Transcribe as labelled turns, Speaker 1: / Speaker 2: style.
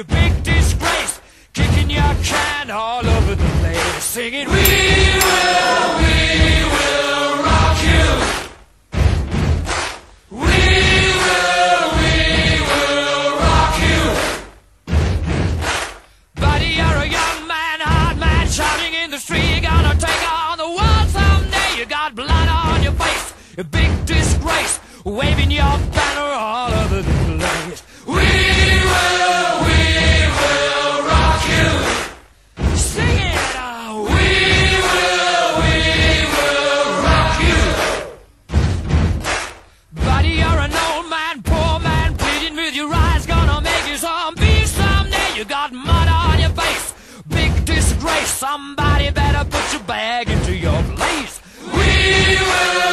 Speaker 1: you big disgrace, kicking your can all over the place, singing, we will rock you. We will rock you. Buddy, you're a young man, hard man, shouting in the street, you're gonna take on the world someday. You got blood on your face, a big disgrace, waving your banner all over the place. We will rock you. Sing it, we will rock you. Buddy, you're an old man, poor man, pleading with your eyes, gonna make you zombie someday. You got mud on your face, big disgrace, somebody better put your bag into your place. We will